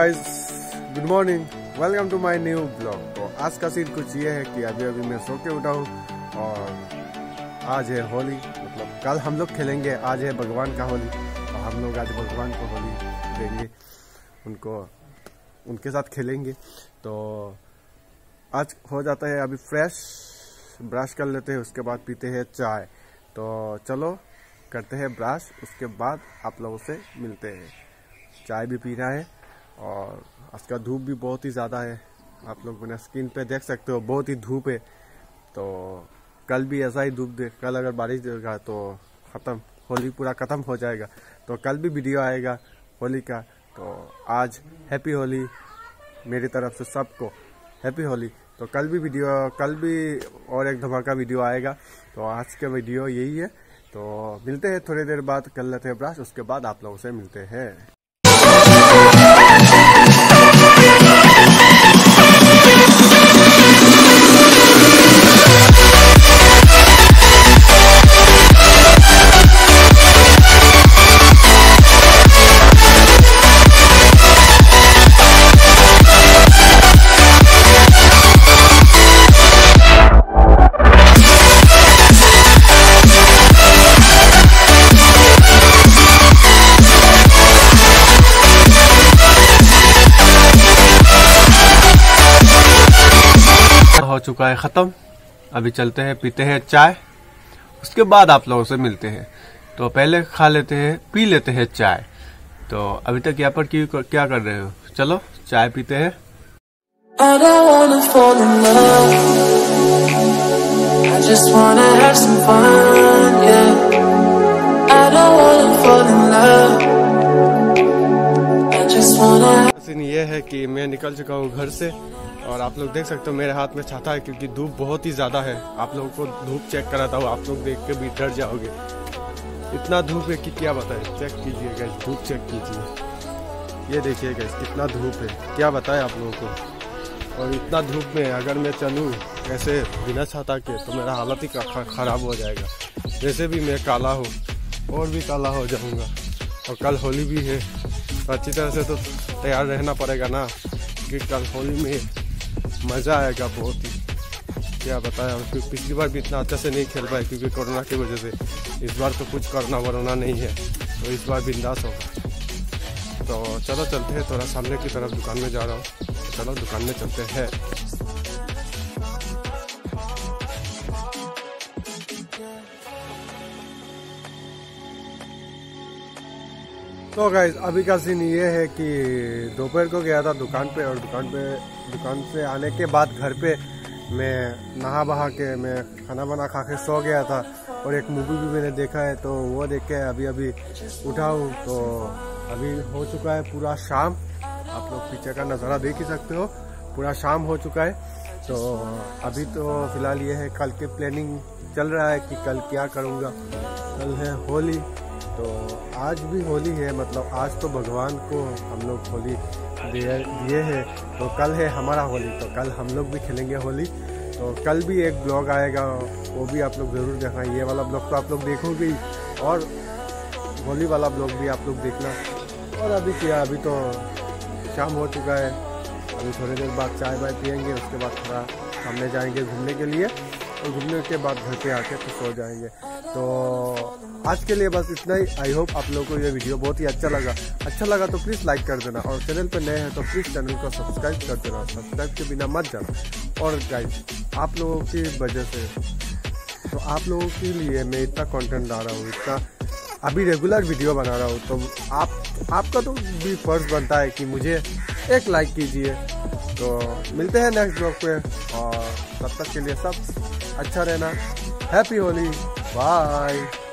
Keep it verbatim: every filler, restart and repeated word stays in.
Guys, good morning, welcome to my new blog. तो आज का सीन कुछ ये है कि अभी अभी मैं सो के उठा हूँ और आज है होली। मतलब कल हम लोग खेलेंगे, आज है भगवान का होली और हम लोग आज भगवान को होली देंगे, उनको उनके साथ खेलेंगे। तो आज हो जाता है अभी फ्रेश, ब्रश कर लेते हैं, उसके बाद पीते हैं चाय। तो चलो करते हैं ब्रश, उसके बाद आप लोगों से मिलते हैं। चाय भी पीना है और आज का धूप भी बहुत ही ज़्यादा है, आप लोग मेरा स्क्रीन पे देख सकते हो, बहुत ही धूप है। तो कल भी ऐसा ही धूप दे, कल अगर बारिश देगा तो ख़त्म, होली पूरा ख़त्म हो जाएगा। तो कल भी वीडियो आएगा होली का। तो आज हैप्पी होली मेरी तरफ से सबको, हैप्पी होली। तो कल भी वीडियो, कल भी और एक धमाका वीडियो आएगा। तो आज का वीडियो यही है। तो मिलते हैं थोड़ी देर बाद, कर लेते हैं ब्रश, उसके बाद आप लोगों से मिलते हैं। हो चुका है खत्म, अभी चलते हैं पीते हैं चाय, उसके बाद आप लोगों से मिलते हैं। तो पहले खा लेते हैं, पी लेते हैं चाय। तो अभी तक यहाँ पर क्या कर रहे हो, चलो चाय पीते हैं। सीन ये है कि मैं निकल चुका हूँ घर से और आप लोग देख सकते हो मेरे हाथ में छाता है, क्योंकि धूप बहुत ही ज़्यादा है। आप लोगों को धूप चेक कराता हूँ, आप लोग देख के भी डर जाओगे, इतना धूप है कि क्या बताएं। चेक कीजिए गाइस, धूप चेक कीजिए, ये देखिए गाइस कितना धूप है, क्या बताएं आप लोगों को। और इतना धूप में अगर मैं चलूँ ऐसे बिना छाता के तो मेरा हालत ही ख़राब हो जाएगा। वैसे भी मैं काला हूँ और भी काला हो जाऊँगा, और कल होली भी है, तो अच्छी तरह से तो तैयार रहना पड़ेगा ना, क्योंकि कल होली में मज़ा आएगा बहुत ही, क्या बताया। पिछली बार भी इतना अच्छा से नहीं खेल पाए क्योंकि कोरोना की वजह से। इस बार तो कुछ करना वरना नहीं है, तो इस बार बिंदास होगा। तो चलो चलते हैं, थोड़ा सामने की तरफ दुकान में जा रहा हूँ, तो चलो दुकान में चलते हैं। तो गाइस अभी का सीन ये है कि दोपहर को गया था दुकान पे, और दुकान पे दुकान से आने के बाद घर पे मैं नहा बहा के मैं खाना बना खा के सो गया था, और एक मूवी भी मैंने देखा है, तो वो देख के अभी अभी उठा हूँ। तो अभी हो चुका है पूरा शाम, आप लोग पीछे का नज़ारा देख ही सकते हो, पूरा शाम हो चुका है। तो अभी तो फ़िलहाल ये है, कल के प्लानिंग चल रहा है कि कल क्या करूँगा। कल है होली, तो आज भी होली है, मतलब आज तो भगवान को हम लोग होली दिए है, तो कल है हमारा होली, तो कल हम लोग भी खेलेंगे होली। तो कल भी एक ब्लॉग आएगा, वो भी आप लोग ज़रूर देखना। ये वाला ब्लॉग तो आप लोग देखोगे ही, और होली वाला ब्लॉग भी आप लोग देखना। और अभी क्या, अभी तो शाम हो चुका है, अभी थोड़ी देर बाद चाय वाय पियेंगे, उसके बाद थोड़ा सामने जाएंगे घूमने के लिए, और घूमने के बाद घर पे आके तो सो जाएंगे। तो आज के लिए बस इतना ही। आई होप आप लोगों को ये वीडियो बहुत ही अच्छा लगा। अच्छा लगा तो प्लीज़ लाइक कर देना, और चैनल पर नए हैं तो प्लीज़ चैनल को सब्सक्राइब कर देना, सब्सक्राइब के बिना मत जाना। और गाइस आप लोगों की वजह से, तो आप लोगों के लिए मैं इतना कंटेंट ला रहा हूँ, इतना अभी रेगुलर वीडियो बना रहा हूँ, तो आप आपका तो भी फर्ज बनता है कि मुझे एक लाइक कीजिए। तो मिलते हैं नेक्स्ट ब्लॉग पे, और तब तक के लिए सब अच्छा रहना। Happy Holi, bye.